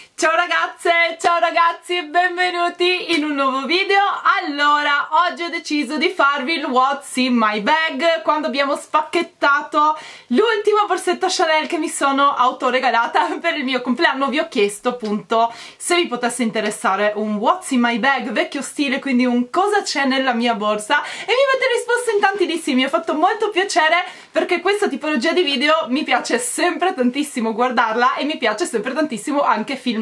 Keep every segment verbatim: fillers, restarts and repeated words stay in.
Ciao ragazze, ciao ragazzi e benvenuti in un nuovo video. Allora, oggi ho deciso di farvi il What's in my bag quando abbiamo spacchettato l'ultima borsetta Chanel che mi sono autoregalata per il mio compleanno. Vi ho chiesto appunto se vi potesse interessare un What's in my bag vecchio stile, quindi un cosa c'è nella mia borsa, e mi avete risposto in tanti di sì. Mi ha fatto molto piacere perché questa tipologia di video mi piace sempre tantissimo guardarla e mi piace sempre tantissimo anche filmarla.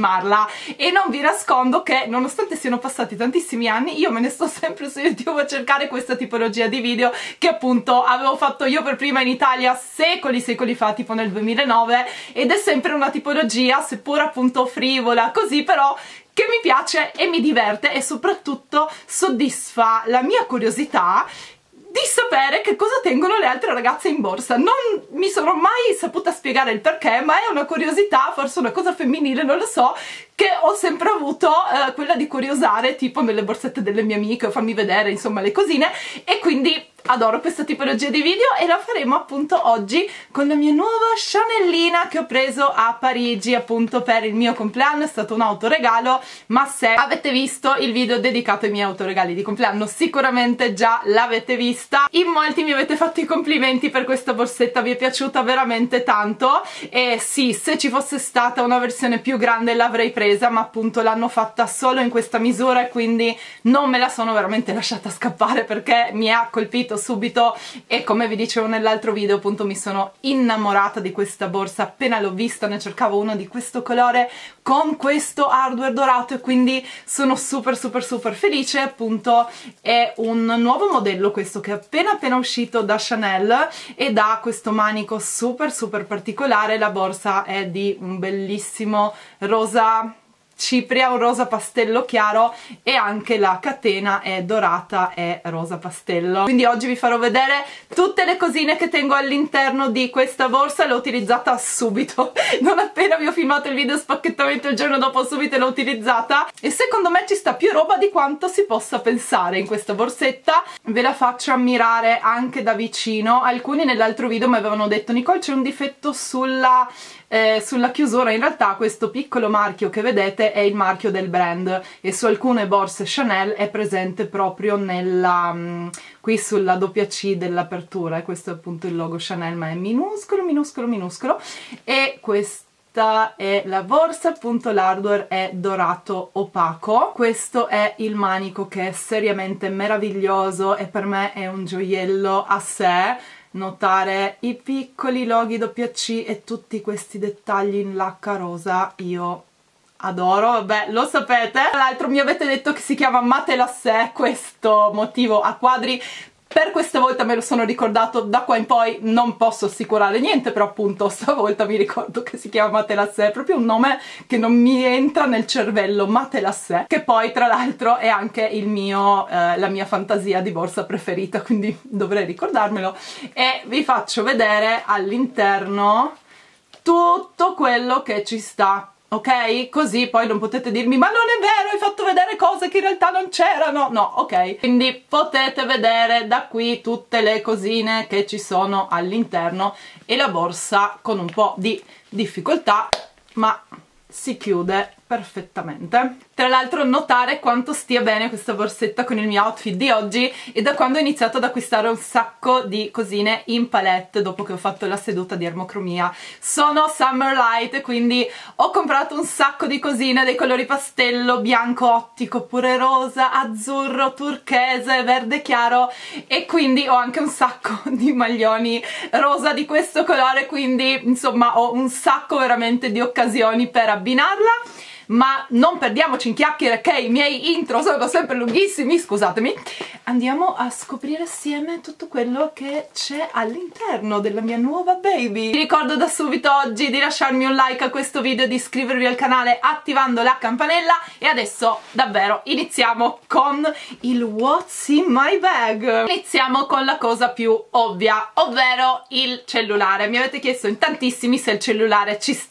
E non vi nascondo che nonostante siano passati tantissimi anni io me ne sto sempre su YouTube a cercare questa tipologia di video che appunto avevo fatto io per prima in Italia secoli secoli fa, tipo nel duemilanove, ed è sempre una tipologia, seppur appunto frivola così, però che mi piace e mi diverte e soprattutto soddisfa la mia curiosità di sapere che cosa tengono le altre ragazze in borsa. Non mi sono mai saputa spiegare il perché, ma è una curiosità, forse una cosa femminile, non lo so, che ho sempre avuto, eh, quella di curiosare tipo nelle borsette delle mie amiche o farmi vedere insomma le cosine, e quindi adoro questa tipologia di video e la faremo appunto oggi con la mia nuova Chanelina che ho preso a Parigi appunto per il mio compleanno. È stato un autoregalo, ma se avete visto il video dedicato ai miei autoregali di compleanno sicuramente già l'avete vista. In molti mi avete fatto i complimenti per questa borsetta, vi è piaciuta veramente tanto, e sì, se ci fosse stata una versione più grande l'avrei presa, ma appunto l'hanno fatta solo in questa misura e quindi non me la sono veramente lasciata scappare perché mi ha colpito subito, e come vi dicevo nell'altro video appunto mi sono innamorata di questa borsa appena l'ho vista. Ne cercavo uno di questo colore con questo hardware dorato e quindi sono super super super felice. Appunto è un nuovo modello questo che è appena appena uscito da Chanel ed ha questo manico super super particolare. La borsa è di un bellissimo rosa cipria, un rosa pastello chiaro, e anche la catena è dorata e rosa pastello. Quindi oggi vi farò vedere tutte le cosine che tengo all'interno di questa borsa. L'ho utilizzata subito, non appena vi ho filmato il video spacchettamento il giorno dopo subito l'ho utilizzata, e secondo me ci sta più roba di quanto si possa pensare in questa borsetta. Ve la faccio ammirare anche da vicino. Alcuni nell'altro video mi avevano detto: Nicole, c'è un difetto sulla Eh, sulla chiusura. In realtà questo piccolo marchio che vedete è il marchio del brand e su alcune borse Chanel è presente proprio nella um, qui sulla doppia C dell'apertura, e questo è appunto il logo Chanel, ma è minuscolo minuscolo minuscolo. E questa è la borsa, appunto l'hardware è dorato opaco. Questo è il manico che è seriamente meraviglioso e per me è un gioiello a sé. Notare i piccoli loghi doppia C e tutti questi dettagli in lacca rosa io adoro. Vabbè, lo sapete. Tra l'altro mi avete detto che si chiama matelassé questo motivo a quadri. Per questa volta me lo sono ricordato, da qua in poi non posso assicurare niente, però appunto stavolta mi ricordo che si chiama matelassé. È proprio un nome che non mi entra nel cervello, matelassé, che poi tra l'altro è anche il mio, eh, la mia fantasia di borsa preferita, quindi dovrei ricordarmelo. E vi faccio vedere all'interno tutto quello che ci sta, ok? Così poi non potete dirmi: ma non è vero, hai fatto vedere cose che in realtà non c'erano. No, ok? Quindi potete vedere da qui tutte le cosine che ci sono all'interno, e la borsa con un po' di difficoltà ma si chiude perfettamente. Tra l'altro notare quanto stia bene questa borsetta con il mio outfit di oggi, e da quando ho iniziato ad acquistare un sacco di cosine in palette dopo che ho fatto la seduta di ermocromia. Sono Summer Light, quindi ho comprato un sacco di cosine dei colori pastello, bianco ottico oppure rosa, azzurro, turchese, verde chiaro, e quindi ho anche un sacco di maglioni rosa di questo colore, quindi insomma ho un sacco veramente di occasioni per abbinarla. Ma non perdiamoci in chiacchiere che i miei intro sono sempre lunghissimi, scusatemi. Andiamo a scoprire assieme tutto quello che c'è all'interno della mia nuova baby. Vi ricordo da subito oggi di lasciarmi un like a questo video, di iscrivervi al canale attivando la campanella, e adesso davvero iniziamo con il What's in my bag. Iniziamo con la cosa più ovvia, ovvero il cellulare. Mi avete chiesto in tantissimi se il cellulare ci sta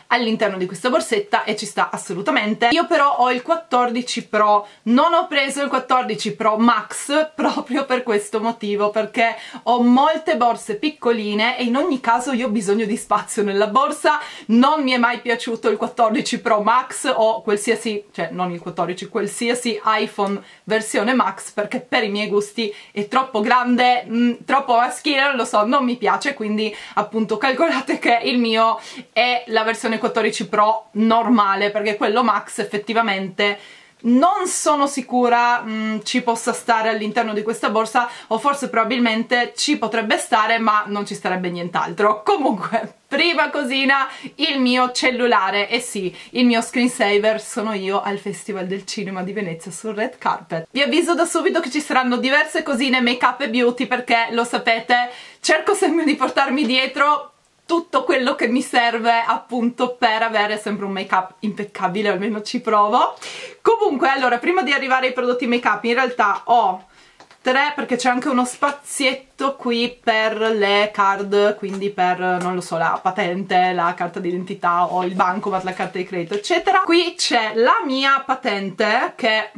all'interno di questa borsetta e ci sta assolutamente. Io però ho il quattordici Pro, non ho preso il quattordici Pro Max proprio per questo motivo, perché ho molte borse piccoline e in ogni caso io ho bisogno di spazio nella borsa. Non mi è mai piaciuto il quattordici Pro Max o qualsiasi, cioè non il quattordici, qualsiasi iPhone versione Max, perché per i miei gusti è troppo grande, mh, troppo maschile, non lo so, non mi piace, quindi appunto calcolate che il mio è la versione quattordici Pro normale, perché quello Max effettivamente non sono sicura mh, ci possa stare all'interno di questa borsa, o forse probabilmente ci potrebbe stare ma non ci starebbe nient'altro. Comunque, prima cosina, il mio cellulare, e sì, il mio screensaver sono io al Festival del Cinema di Venezia sul red carpet. Vi avviso da subito che ci saranno diverse cosine make up e beauty, perché lo sapete, cerco sempre di portarmi dietro tutto quello che mi serve appunto per avere sempre un make up impeccabile, almeno ci provo. Comunque, allora, prima di arrivare ai prodotti make up, in realtà ho tre, perché c'è anche uno spazietto qui per le card, quindi per, non lo so, la patente, la carta d'identità o il bancomat, la carta di credito, eccetera. Qui c'è la mia patente che...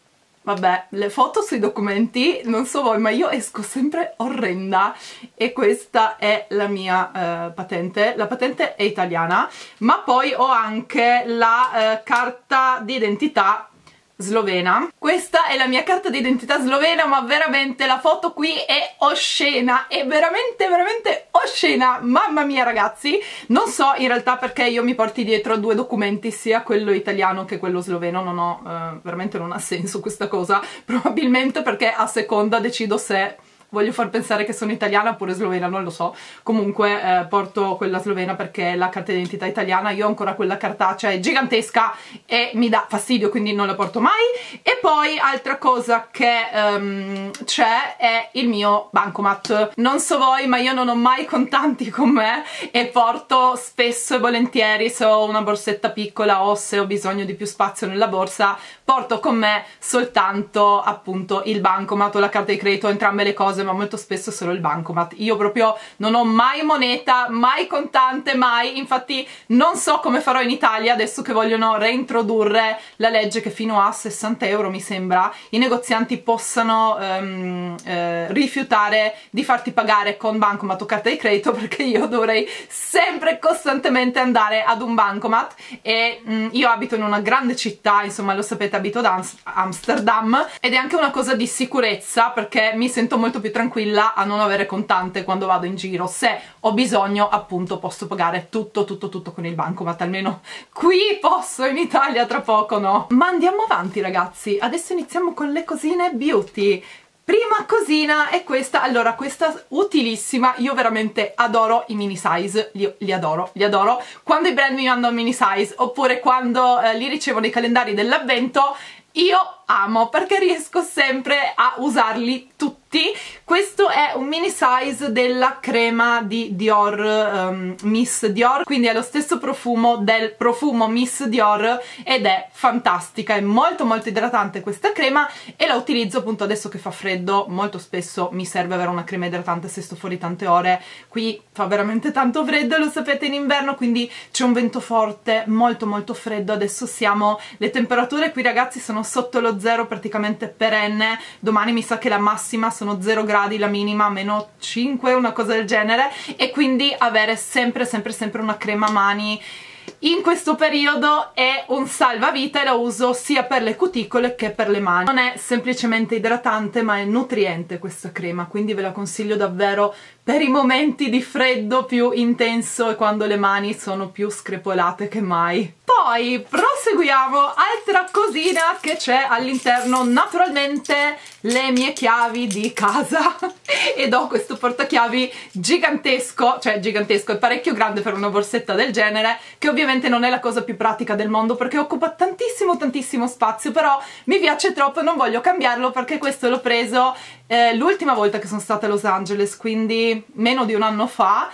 vabbè, le foto sui documenti, non so voi, ma io esco sempre orrenda, e questa è la mia eh, patente. La patente è italiana, ma poi ho anche la eh, carta d'identità slovena. Questa è la mia carta d'identità slovena, ma veramente la foto qui è oscena, è veramente veramente oscena, mamma mia ragazzi. Non so in realtà perché io mi porti dietro due documenti, sia quello italiano che quello sloveno, non ho, eh, veramente non ha senso questa cosa, probabilmente perché a seconda decido se voglio far pensare che sono italiana oppure slovena, non lo so. Comunque eh, porto quella slovena perché la carta d'identità italiana, io ho ancora quella cartacea, è gigantesca e mi dà fastidio, quindi non la porto mai. E poi altra cosa che um, c'è è il mio bancomat. Non so voi, ma io non ho mai contanti con me e porto spesso e volentieri, se ho una borsetta piccola o se ho bisogno di più spazio nella borsa, porto con me soltanto appunto il bancomat o la carta di credito, entrambe le cose, ma molto spesso solo il bancomat. Io proprio non ho mai moneta, mai contante, mai. Infatti non so come farò in Italia adesso che vogliono reintrodurre la legge che fino a sessanta euro mi sembra i negozianti possano um, eh, rifiutare di farti pagare con bancomat o carta di credito, perché io dovrei sempre costantemente andare ad un bancomat. E um, io abito in una grande città, insomma lo sapete, abito ad Amsterdam, ed è anche una cosa di sicurezza, perché mi sento molto più tranquilla a non avere contante quando vado in giro. Se ho bisogno appunto posso pagare tutto tutto tutto con il bancomat, almeno qui posso, in Italia tra poco no. Ma andiamo avanti ragazzi, adesso iniziamo con le cosine beauty. Prima cosina è questa, allora questa utilissima, io veramente adoro i mini size, li, li adoro, li adoro, quando i brand mi mandano mini size oppure quando eh, li ricevo nei calendari dell'avvento, io amo perché riesco sempre a usarli tutti. Questo è un mini size della crema di Dior, um, Miss Dior, quindi è lo stesso profumo del profumo Miss Dior ed è fantastica, è molto molto idratante questa crema e la utilizzo appunto adesso che fa freddo. Molto spesso mi serve avere una crema idratante se sto fuori tante ore, qui fa veramente tanto freddo, lo sapete, in inverno, quindi c'è un vento forte, molto molto freddo. Adesso siamo, le temperature qui ragazzi sono sotto lo zero praticamente perenne, domani mi sa che la massima sono zero gradi, la minima meno cinque, una cosa del genere, e quindi avere sempre sempre sempre una crema mani in questo periodo è un salvavita, e la uso sia per le cuticole che per le mani. Non è semplicemente idratante ma è nutriente questa crema, quindi ve la consiglio davvero per i momenti di freddo più intenso e quando le mani sono più screpolate che mai. Poi proseguiamo, altra cosina che c'è all'interno, naturalmente le mie chiavi di casa ed ho questo portachiavi gigantesco, cioè gigantesco, è parecchio grande per una borsetta del genere, che ovviamente non è la cosa più pratica del mondo perché occupa tantissimo tantissimo spazio, però mi piace troppo e non voglio cambiarlo perché questo l'ho preso eh, l'ultima volta che sono stata a Los Angeles, quindi meno di un anno fa,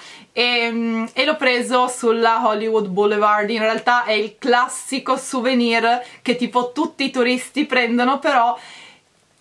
e, e l'ho preso sulla Hollywood Boulevard. In realtà è il classico souvenir che tipo tutti i turisti prendono, però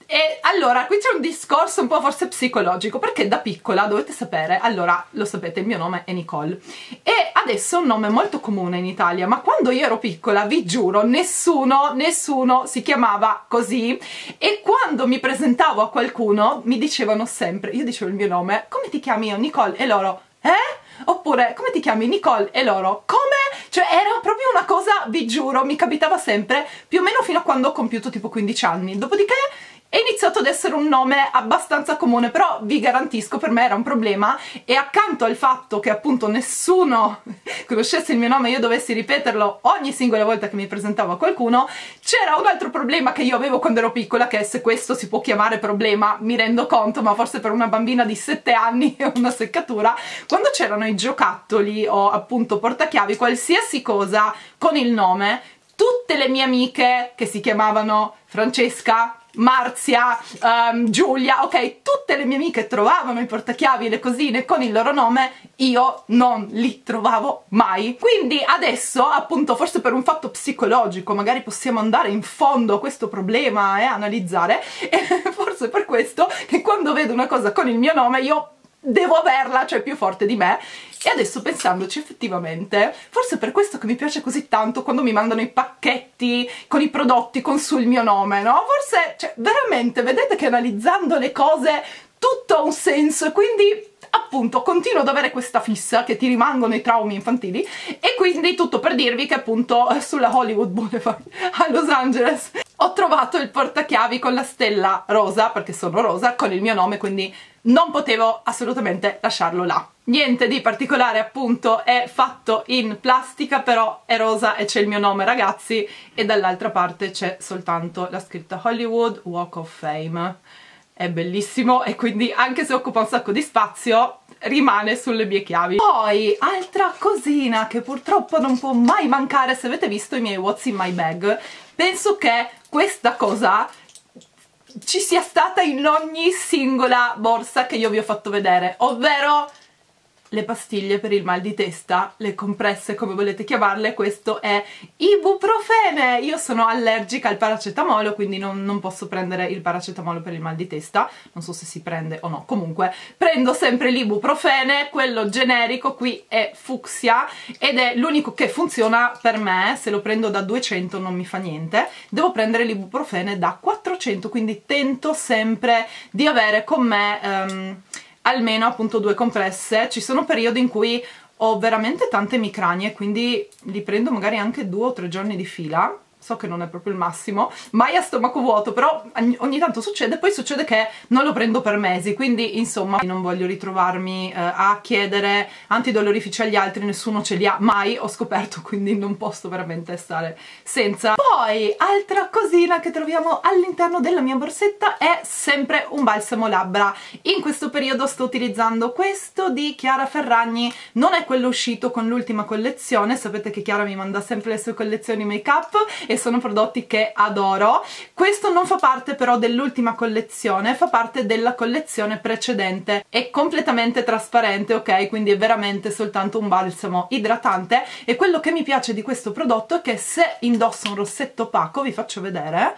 E allora, qui c'è un discorso un po' forse psicologico, perché da piccola, dovete sapere, allora, lo sapete, il mio nome è Nicole, e adesso è un nome molto comune in Italia, ma quando io ero piccola, vi giuro, nessuno, nessuno si chiamava così, e quando mi presentavo a qualcuno, mi dicevano sempre, io dicevo il mio nome, come ti chiami io? Nicole? E loro, eh? Oppure, come ti chiami? Nicole? E loro, come? Cioè era proprio una cosa, vi giuro, mi capitava sempre, più o meno fino a quando ho compiuto tipo quindici anni, dopodiché è iniziato ad essere un nome abbastanza comune, però vi garantisco per me era un problema, e accanto al fatto che appunto nessuno conoscesse il mio nome e io dovessi ripeterlo ogni singola volta che mi presentavo a qualcuno, c'era un altro problema che io avevo quando ero piccola, che se questo si può chiamare problema mi rendo conto, ma forse per una bambina di sette anni è una seccatura, quando c'erano i giocattoli o appunto portachiavi, qualsiasi cosa con il nome, tutte le mie amiche che si chiamavano Francesca, Marzia, um, Giulia, ok, tutte le mie amiche trovavano i portachiavi e le cosine con il loro nome, io non li trovavo mai. Quindi adesso, appunto, forse per un fatto psicologico, magari possiamo andare in fondo a questo problema e analizzare, e forse per questo che quando vedo una cosa con il mio nome io devo averla, cioè più forte di me. E adesso pensandoci effettivamente, forse è per questo che mi piace così tanto quando mi mandano i pacchetti con i prodotti con sul mio nome, no? Forse, cioè, veramente, vedete che analizzando le cose tutto ha un senso, e quindi appunto continuo ad avere questa fissa che ti rimangono i traumi infantili, e quindi tutto per dirvi che appunto sulla Hollywood Boulevard a Los Angeles ho trovato il portachiavi con la stella rosa, perché sono rosa, con il mio nome, quindi non potevo assolutamente lasciarlo là. Niente di particolare, appunto, è fatto in plastica, però è rosa e c'è il mio nome, ragazzi, e dall'altra parte c'è soltanto la scritta Hollywood Walk of Fame. È bellissimo, e quindi anche se occupa un sacco di spazio rimane sulle mie chiavi. Poi, altra cosina che purtroppo non può mai mancare, se avete visto i miei What's in my bag, penso che questa cosa ci sia stata in ogni singola borsa che io vi ho fatto vedere, ovvero le pastiglie per il mal di testa, le compresse, come volete chiamarle. Questo è ibuprofene. Io sono allergica al paracetamolo, quindi non, non posso prendere il paracetamolo per il mal di testa, non so se si prende o no, comunque prendo sempre l'ibuprofene, quello generico, qui è fucsia, ed è l'unico che funziona per me. Se lo prendo da duecento non mi fa niente, devo prendere l'ibuprofene da quattrocento, quindi tento sempre di avere con me um, almeno appunto due compresse. Ci sono periodi in cui ho veramente tante emicranie, quindi li prendo magari anche due o tre giorni di fila. So che non è proprio il massimo, mai a stomaco vuoto, però ogni tanto succede. Poi succede che non lo prendo per mesi, quindi insomma non voglio ritrovarmi eh, a chiedere antidolorifici agli altri, nessuno ce li ha mai, ho scoperto, quindi non posso veramente stare senza. Poi altra cosina che troviamo all'interno della mia borsetta è sempre un balsamo labbra. In questo periodo sto utilizzando questo di Chiara Ferragni, non è quello uscito con l'ultima collezione, sapete che Chiara mi manda sempre le sue collezioni make up e sono prodotti che adoro. Questo non fa parte però dell'ultima collezione, fa parte della collezione precedente, è completamente trasparente, ok? Quindi è veramente soltanto un balsamo idratante, e quello che mi piace di questo prodotto è che se indosso un rossetto opaco, vi faccio vedere,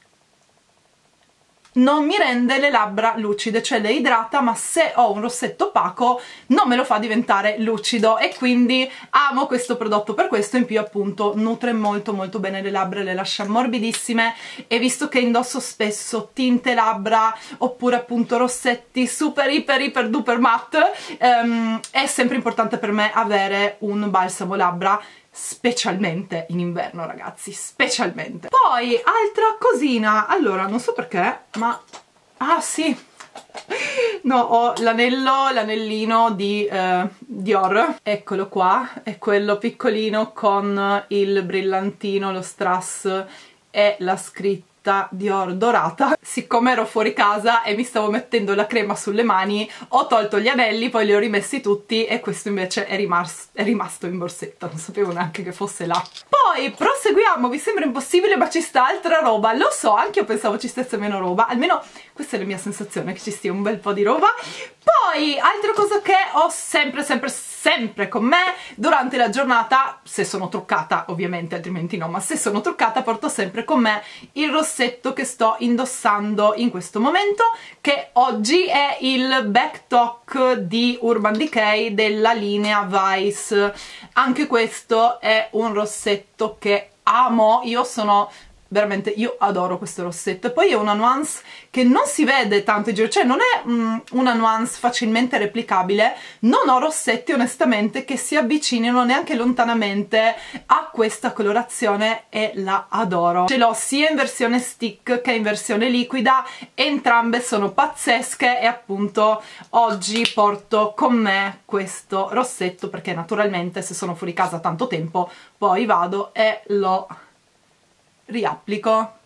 non mi rende le labbra lucide, cioè le idrata, ma se ho un rossetto opaco non me lo fa diventare lucido, e quindi amo questo prodotto per questo. In più appunto nutre molto molto bene le labbra, le lascia morbidissime, e visto che indosso spesso tinte labbra oppure appunto rossetti super iper iper duper matte, um, è sempre importante per me avere un balsamo labbra, specialmente in inverno, ragazzi, specialmente. Poi altra cosina, allora non so perché, ma ah sì, no, ho l'anello, l'anellino di eh, Dior, eccolo qua, è quello piccolino con il brillantino, lo strass e la scritta Dior dorata. Siccome ero fuori casa e mi stavo mettendo la crema sulle mani, ho tolto gli anelli, poi li ho rimessi tutti, e questo invece è rimasto, è rimasto in borsetta, non sapevo neanche che fosse là. Poi proseguiamo, vi sembra impossibile ma ci sta altra roba, lo so, anche io pensavo ci stesse meno roba, almeno questa è la mia sensazione, che ci stia un bel po' di roba. Poi altra cosa che ho sempre sempre sempre sempre con me durante la giornata, se sono truccata ovviamente, altrimenti no, ma se sono truccata porto sempre con me il rossetto che sto indossando in questo momento, che oggi è il Back Talk di Urban Decay della linea Vice. Anche questo è un rossetto che amo, io sono veramente, io adoro questo rossetto, e poi è una nuance che non si vede tanto in giro, cioè non è mm, una nuance facilmente replicabile. Non ho rossetti onestamente che si avvicinino neanche lontanamente a questa colorazione e la adoro. Ce l'ho sia in versione stick che in versione liquida, entrambe sono pazzesche, e appunto oggi porto con me questo rossetto perché naturalmente se sono fuori casa tanto tempo poi vado e lo riapplico.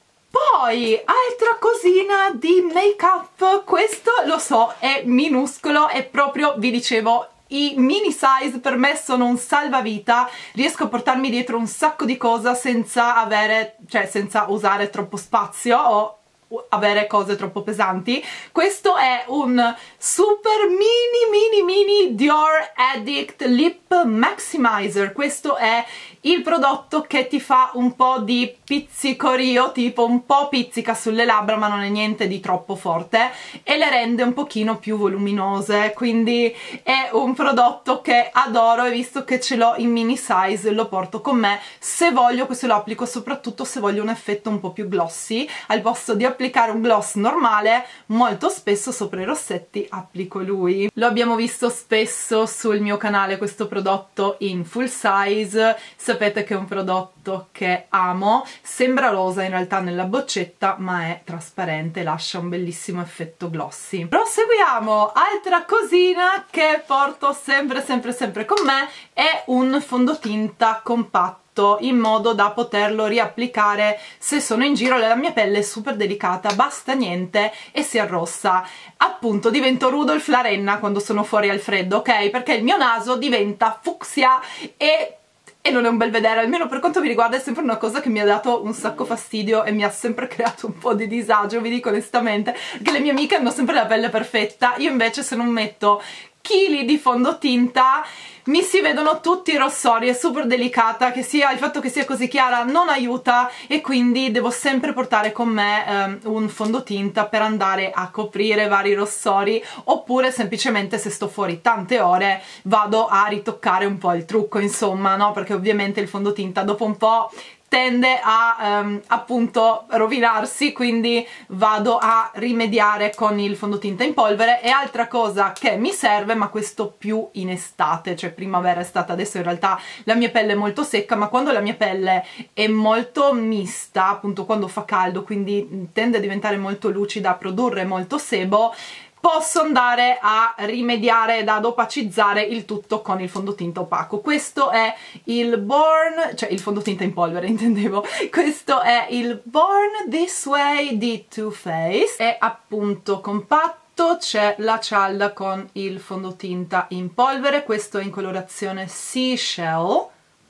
Poi altra cosina di make up, questo lo so è minuscolo, e proprio vi dicevo i mini size per me sono un salvavita, riesco a portarmi dietro un sacco di cose senza avere, cioè senza usare troppo spazio o avere cose troppo pesanti. Questo è un super mini mini mini Dior Addict Lip Maximizer. Questo è il prodotto che ti fa un po' di pizzicorio, tipo un po' pizzica sulle labbra ma non è niente di troppo forte, e le rende un pochino più voluminose, quindi è un prodotto che adoro, e visto che ce l'ho in mini size lo porto con me. Se voglio, questo lo applico soprattutto se voglio un effetto un po' più glossy, al posto di applicare un gloss normale molto spesso sopra i rossetti applico lui. Lo abbiamo visto spesso sul mio canale questo prodotto in full size, sapete che è un prodotto che amo, sembra rosa in realtà nella boccetta ma è trasparente, lascia un bellissimo effetto glossy. Proseguiamo. Altra cosina che porto sempre sempre sempre con me è un fondotinta compatto, in modo da poterlo riapplicare se sono in giro. La mia pelle è super delicata, basta niente e si arrossa, appunto divento Rudolph la renna quando sono fuori al freddo, ok? Perché il mio naso diventa fucsia e e non è un bel vedere, almeno per quanto mi riguarda è sempre una cosa che mi ha dato un sacco fastidio e mi ha sempre creato un po' di disagio, vi dico onestamente, perché le mie amiche hanno sempre la pelle perfetta, io invece se non metto chili di fondotinta mi si vedono tutti i rossori, è super delicata, che sia il fatto che sia così chiara non aiuta, e quindi devo sempre portare con me um, un fondotinta per andare a coprire vari rossori, oppure semplicemente se sto fuori tante ore vado a ritoccare un po' il trucco, insomma, no? Perché ovviamente il fondotinta dopo un po' tende a um, appunto rovinarsi, quindi vado a rimediare con il fondotinta in polvere. E altra cosa che mi serve, ma questo più in estate, cioè primavera, estate, adesso in realtà la mia pelle è molto secca, ma quando la mia pelle è molto mista, appunto quando fa caldo, quindi tende a diventare molto lucida, a produrre molto sebo, posso andare a rimediare ed ad opacizzare il tutto con il fondotinta opaco. Questo è il Born, cioè il fondotinta in polvere intendevo, questo è il Born This Way di Too Faced, è appunto compatto, c'è la cialda con il fondotinta in polvere, questo è in colorazione Seashell,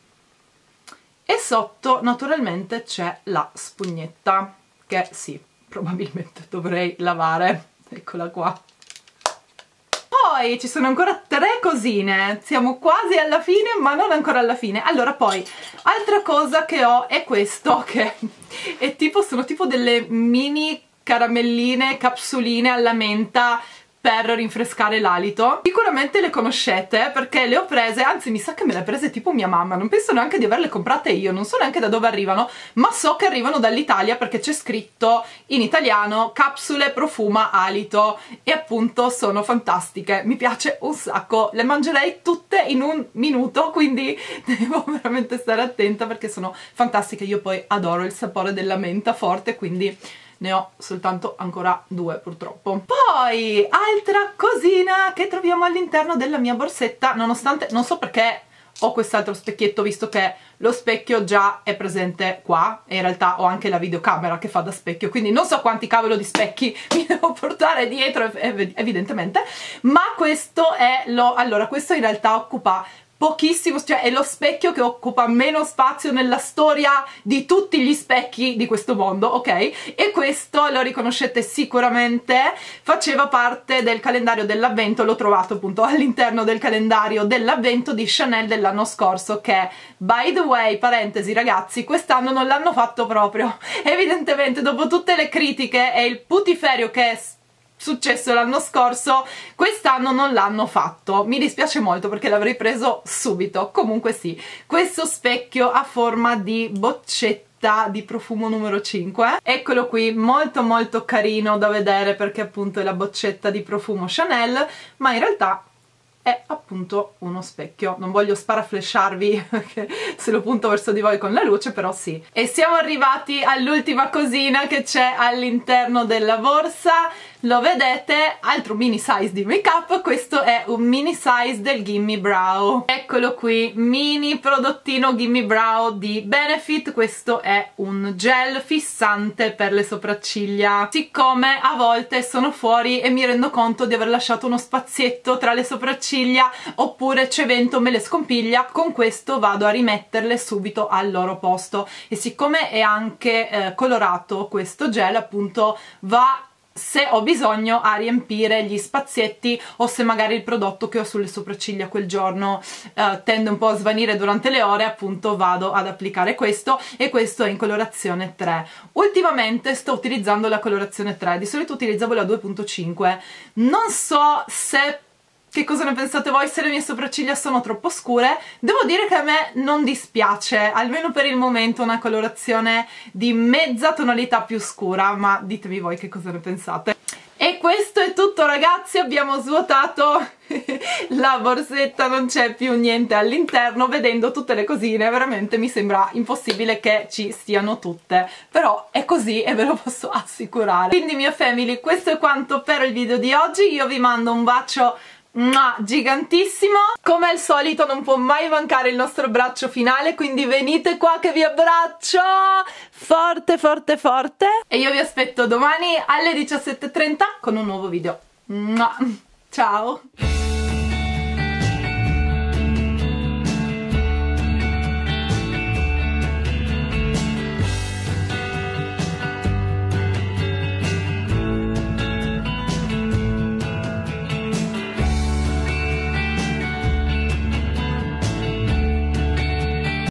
e sotto naturalmente c'è la spugnetta, che sì, probabilmente dovrei lavare. Eccola qua. Poi ci sono ancora tre cosine, siamo quasi alla fine ma non ancora alla fine. Allora, poi altra cosa che ho è questo, che è tipo, sono tipo delle mini caramelline, capsuline alla menta per rinfrescare l'alito. Sicuramente le conoscete perché le ho prese, anzi mi sa che me le ha prese tipo mia mamma, non penso neanche di averle comprate io, non so neanche da dove arrivano, ma so che arrivano dall'Italia perché c'è scritto in italiano capsule profuma alito, e appunto sono fantastiche, mi piace un sacco, le mangerei tutte in un minuto, quindi devo veramente stare attenta perché sono fantastiche. Io poi adoro il sapore della menta forte, quindi ne ho soltanto ancora due purtroppo. Poi altra cosina che troviamo all'interno della mia borsetta, nonostante non so perché ho quest'altro specchietto, visto che lo specchio già è presente qua e in realtà ho anche la videocamera che fa da specchio, quindi non so quanti cavolo di specchi mi devo portare dietro ev evidentemente, ma questo è lo... allora questo in realtà occupa pochissimo, cioè è lo specchio che occupa meno spazio nella storia di tutti gli specchi di questo mondo, ok? E questo lo riconoscete sicuramente, faceva parte del calendario dell'avvento, l'ho trovato appunto all'interno del calendario dell'avvento di Chanel dell'anno scorso, che by the way, parentesi ragazzi, quest'anno non l'hanno fatto proprio, evidentemente dopo tutte le critiche e il putiferio che è successo l'anno scorso, quest'anno non l'hanno fatto. Mi dispiace molto perché l'avrei preso subito. Comunque sì, questo specchio a forma di boccetta di profumo numero cinque, eccolo qui, molto molto carino da vedere perché appunto è la boccetta di profumo Chanel, ma in realtà è appunto uno specchio. Non voglio sparaflesciarvi perché se lo punto verso di voi con la luce, però sì. E siamo arrivati all'ultima cosina che c'è all'interno della borsa. Lo vedete? Altro mini size di make up. Questo è un mini size del Gimme Brow. Eccolo qui, mini prodottino Gimme Brow di Benefit. Questo è un gel fissante per le sopracciglia. Siccome a volte sono fuori e mi rendo conto di aver lasciato uno spazietto tra le sopracciglia oppure c'è vento, me le scompiglia, con questo vado a rimetterle subito al loro posto. E siccome è anche eh, colorato questo gel, appunto va, se ho bisogno, a riempire gli spazietti, o se magari il prodotto che ho sulle sopracciglia quel giorno eh, tende un po' a svanire durante le ore, appunto vado ad applicare questo. E questo è in colorazione tre. Ultimamente sto utilizzando la colorazione tre, di solito utilizzavo la due punto cinque. Non so se che cosa ne pensate voi, se le mie sopracciglia sono troppo scure. Devo dire che a me non dispiace, almeno per il momento, una colorazione di mezza tonalità più scura, ma ditemi voi che cosa ne pensate. E questo è tutto ragazzi, abbiamo svuotato la borsetta, non c'è più niente all'interno. Vedendo tutte le cosine veramente mi sembra impossibile che ci stiano tutte, però è così e ve lo posso assicurare. Quindi mia family, questo è quanto per il video di oggi. Io vi mando un bacio gigantissimo. Come al solito non può mai mancare il nostro braccio finale, quindi venite qua che vi abbraccio forte forte forte e io vi aspetto domani alle diciassette e trenta con un nuovo video. Ciao!